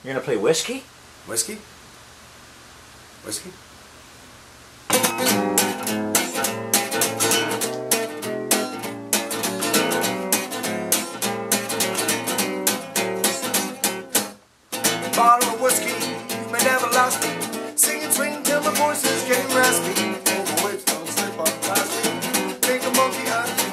You're gonna play whiskey? Whiskey? Whiskey? Bottle of whiskey, you may never last me. Singing swing till my voice is getting raspy. Overweight, don't slip on past me. Make a monkey out of me.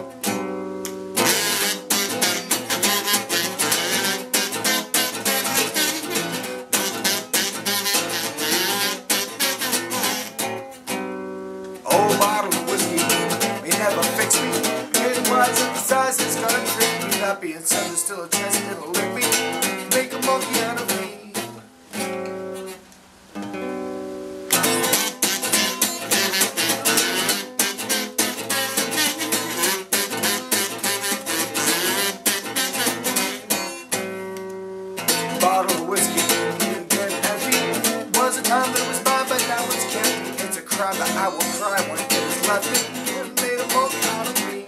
Old bottle of whiskey may never fix me. Getting wise at the size it's gonna trick me. That being said, there's still a chance it'll lick me. Make a monkey out of me. Bottle of whiskey, you get heavy. Was a time that was mine, but now it's candy. It's a crime that I will cry when it is left me. You made a monkey out of me.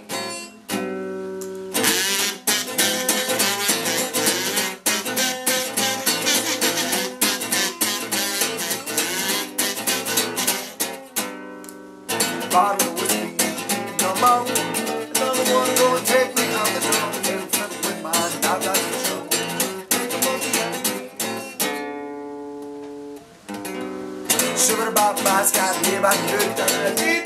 Bottle of whiskey, no more. Another one go and take me out the door. It'll flip with mine, now that's for sure. Make a monkey out of me. Sugar about my sky, here by good.